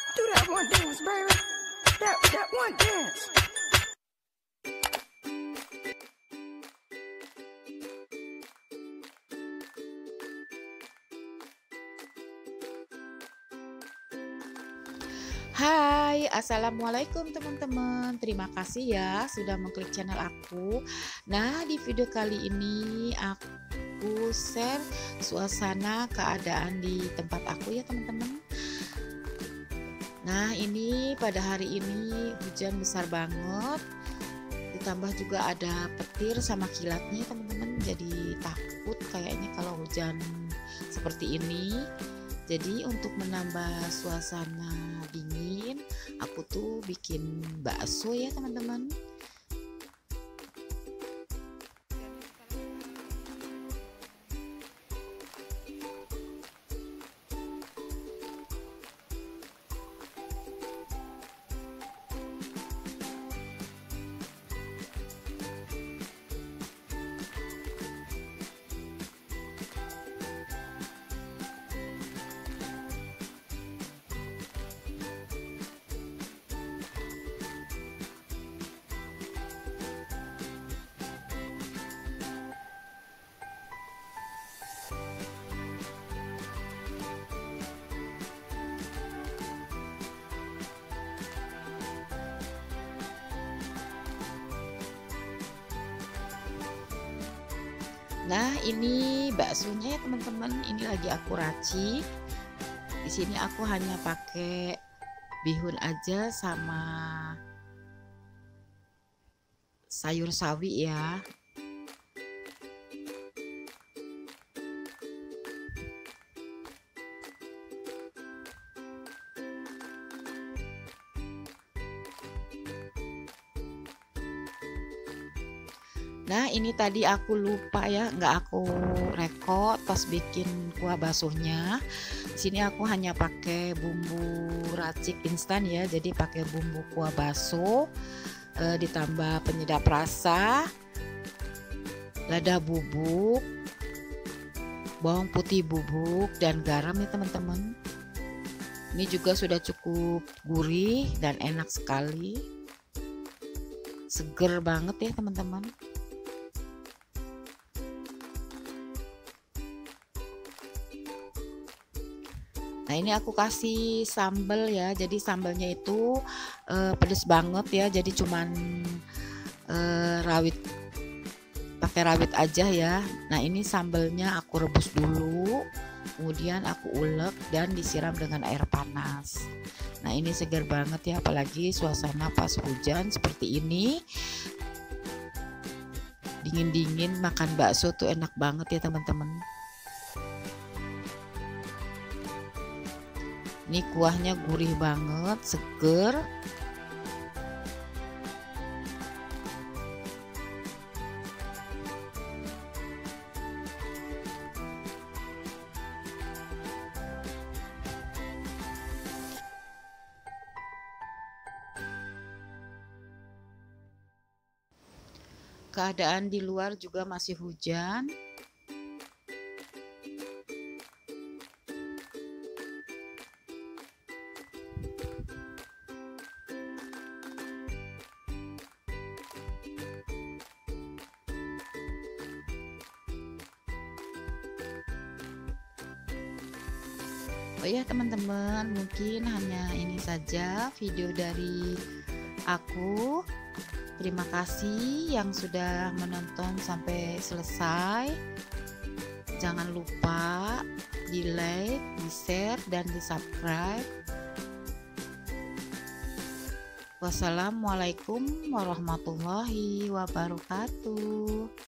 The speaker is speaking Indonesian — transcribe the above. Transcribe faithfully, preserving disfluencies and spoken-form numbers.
Do that one dance, baby. That that one dance. Hai, assalamualaikum teman-teman. Terima kasih ya sudah mengklik channel aku. Nah, di video kali ini aku share suasana keadaan di tempat aku ya teman-teman. Nah, ini pada hari ini hujan besar banget. Ditambah juga ada petir sama kilatnya teman-teman. Jadi takut kayaknya kalau hujan seperti ini. Jadi untuk menambah suasana dingin, aku tuh bikin bakso ya teman-teman. Nah, ini baksonya ya teman-teman. Ini lagi aku racik. Di sini aku hanya pakai bihun aja sama sayur sawi ya. Nah, ini tadi aku lupa ya, nggak aku rekod pas bikin kuah baksonya. Di sini aku hanya pakai bumbu racik instan ya, jadi pakai bumbu kuah bakso, e, ditambah penyedap rasa, lada bubuk, bawang putih bubuk, dan garam ya teman-teman. Ini juga sudah cukup gurih dan enak sekali, seger banget ya teman-teman. Nah, ini aku kasih sambal ya. Jadi sambalnya itu uh, pedes banget ya. Jadi cuman uh, rawit, pakai rawit aja ya. Nah, ini sambalnya aku rebus dulu, kemudian aku ulek dan disiram dengan air panas. Nah, ini segar banget ya, apalagi suasana pas hujan seperti ini. Dingin-dingin makan bakso tuh enak banget ya teman-teman. Ini kuahnya gurih banget, seger. Keadaan di luar juga masih hujan. Oh ya teman-teman, mungkin hanya ini saja video dari aku. Terima kasih yang sudah menonton sampai selesai. Jangan lupa di like, di share, dan di subscribe. Wassalamualaikum warahmatullahi wabarakatuh.